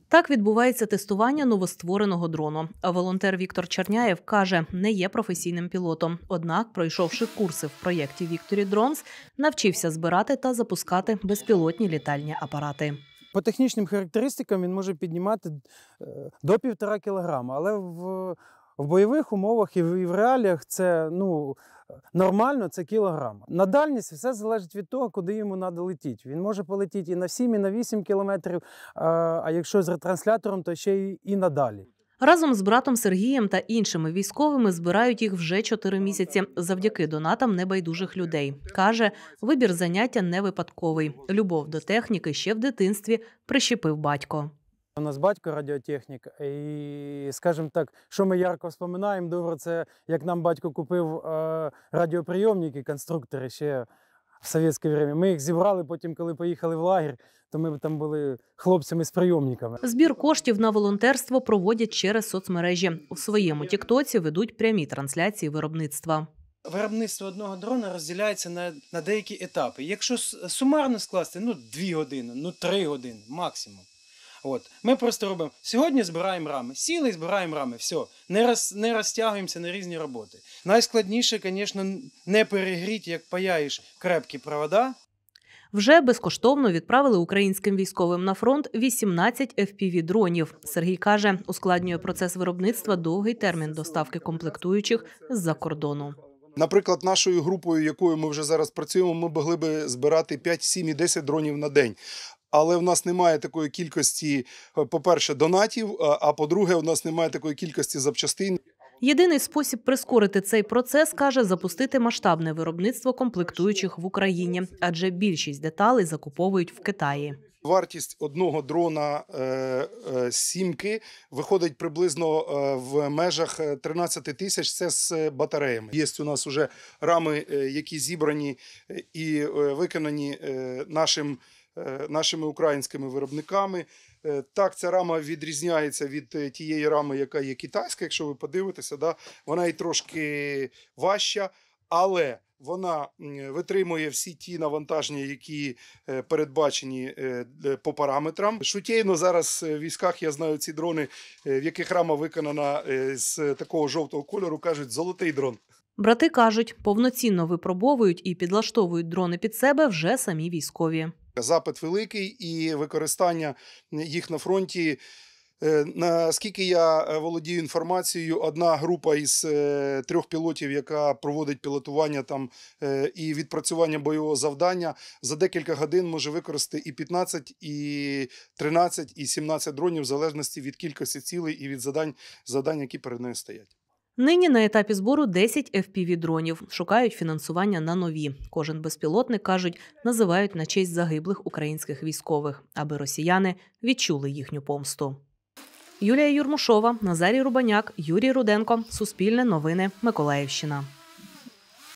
Так відбувається тестування новоствореного дрону. А волонтер Віктор Черняєв каже, не є професійним пілотом. Однак, пройшовши курси в проєкті «Victory Drones», навчився збирати та запускати безпілотні літальні апарати. По технічним характеристикам він може піднімати до 1,5 кілограма, але в бойових умовах і в реаліях це нормально, це кілограм. На дальність все залежить від того, куди йому треба летіти. Він може полетіти і на 7, і на 8 кілометрів, а якщо з ретранслятором, то ще і надалі. Разом з братом Сергієм та іншими військовими збирають їх вже 4 місяці завдяки донатам небайдужих людей. Каже, вибір заняття не випадковий. Любов до техніки ще в дитинстві прищепив батько. У нас батько радіотехнік, і, скажімо так, що ми ярко вспоминаємо, добре, це як нам батько купив радіоприйомники, конструктори ще в совєтське время. Ми їх зібрали, потім, коли поїхали в лагерь, то ми там були хлопцями з прийомниками. Збір коштів на волонтерство проводять через соцмережі. У своєму тіктоці ведуть прямі трансляції виробництва. Виробництво одного дрона розділяється на деякі етапи. Якщо сумарно скласти, 2 години, 3 години максимум. Ми просто робимо, сьогодні збираємо рами, сіли і збираємо рами, все, не розтягуємося на різні роботи. Найскладніше, звісно, не перегріти, як паяєш крепкі провода. Вже безкоштовно відправили українським військовим на фронт 18 FPV-дронів. Сергій каже, ускладнює процес виробництва довгий термін доставки комплектуючих з-за кордону. Наприклад, нашою групою, якою ми вже зараз працюємо, ми могли би збирати 5, 7 і 10 дронів на день. Але в нас немає такої кількості, по-перше, донатів, а по-друге, в нас немає такої кількості запчастин. Єдиний спосіб прискорити цей процес, каже, запустити масштабне виробництво комплектуючих в Україні, адже більшість деталей закуповують в Китаї. Вартість одного дрона «Сімки» виходить приблизно в межах 13 тисяч, це з батареями. Є у нас вже рами, які зібрані і виконані нашими українськими виробниками. Так, ця рама відрізняється від тієї рами, яка є китайська, якщо ви подивитеся, вона і трошки важча, але вона витримує всі ті навантаження, які передбачені по параметрам. Шутєйно зараз в військах, я знаю ці дрони, в яких рама виконана з такого жовтого кольору, кажуть «золотий дрон». Брати кажуть, повноцінно випробовують і підлаштовують дрони під себе вже самі військові. Запит великий і використання їх на фронті. Наскільки я володію інформацією, одна група із 3 пілотів, яка проводить пілотування і відпрацювання бойового завдання, за декілька годин може використати і 15, і 13, і 17 дронів, в залежності від кількості цілей і від завдань, які перед нею стоять. Нині на етапі збору 10 FPV-дронів. Шукають фінансування на нові. Кожен безпілотник, кажуть, називають на честь загиблих українських військових, аби росіяни відчули їхню помсту. Юлія Юрмушова, Назарій Рубаняк, Юрій Руденко. Суспільне новини. Миколаївщина.